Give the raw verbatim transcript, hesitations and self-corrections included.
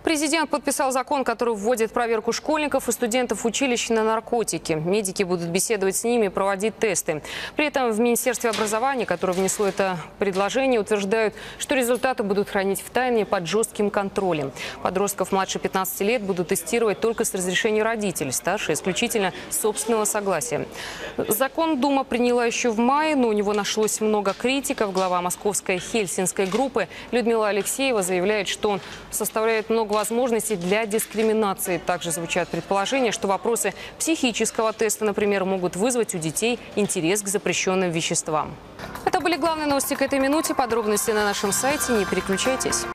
Президент подписал закон, который вводит проверку школьников и студентов училищ на наркотики. Медики будут беседовать с ними и проводить тесты. При этом в Министерстве образования, которое внесло это предложение, утверждают, что результаты будут хранить в тайне под жестким контролем. Подростков младше пятнадцати лет будут тестировать только с разрешения родителей, старше исключительно с собственного согласия. Закон Дума приняла еще в мае, но у него нашлось много критиков. Глава московской хельсинской группы Людмила Алексеева заявляет, что он составляет много возможностей для дискриминации. Также звучат предположения, что вопросы психического теста, например, могут вызвать у детей интерес к запрещенным веществам. Это были главные новости к этой минуте. Подробности на нашем сайте. Не переключайтесь.